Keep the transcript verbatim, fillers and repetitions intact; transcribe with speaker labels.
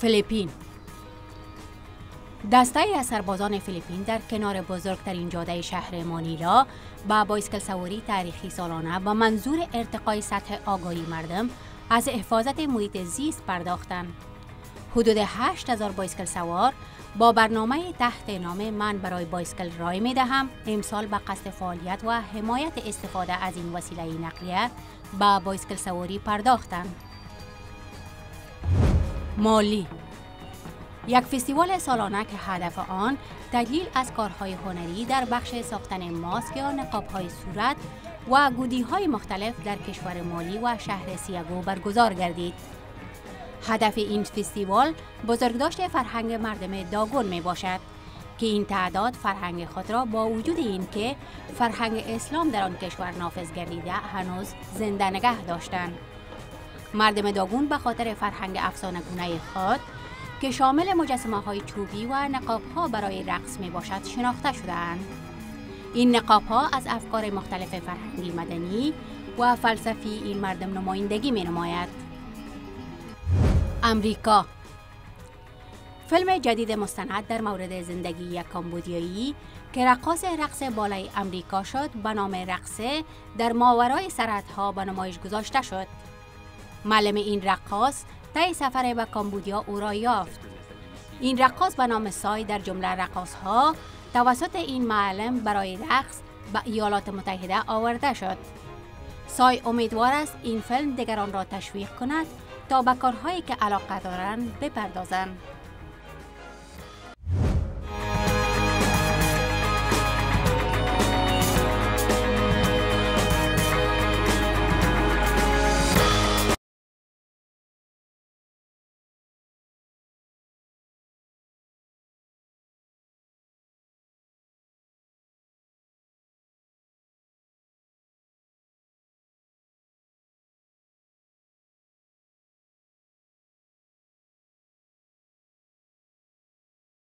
Speaker 1: فیلیپین. دسته‌ای از سربازان فیلیپین در کنار بزرگترین جاده شهر مانیلا با بایسکل سواری تاریخی سالانه با منظور ارتقای سطح آگاهی مردم از حفاظت محیط زیست پرداختند. حدود هشت هزار بایسکل سوار با برنامه تحت نام من برای بایسکل رای می دهم امسال به قصد فعالیت و حمایت استفاده از این وسیله نقلیه با بایسکل سواری پرداختند. مالی. یک فستیوال سالانه که هدف آن تجلیل از کارهای هنری در بخش ساختن ماسک یا نقاب‌های صورت و گودی‌های مختلف در کشور مالی و شهر سیاگو برگزار گردید. هدف این فستیوال بزرگداشت فرهنگ مردم داگون می باشد که این تعداد فرهنگ خود را با وجود اینکه فرهنگ اسلام در آن کشور نافذ گردیده هنوز زنده نگه داشتند. مردم داگون به خاطر فرهنگ افسانه‌گونه خود که شامل مجسمه های چوبی و نقاب ها برای رقص می باشد شناخته شده‌اند. این نقاب ها از افکار مختلف فرهنگی مدنی و فلسفی این مردم نمایندگی می نماید. امریکا. فیلم جدید مستند در مورد زندگی یک کامبودیایی که رقاص رقص بالای امریکا شد به نام رقصه در ماورای سرحدها به نمایش گذاشته شد. معلم این رقاص طی سفر به کامبودیا او را یافت. این رقاص به نام سای در جمله رقاص‌ها توسط این معلم برای رقص به ایالات متحده آورده شد. سای امیدوار است این فیلم دیگران را تشویق کند تا به کارهایی که علاقه دارند بپردازند.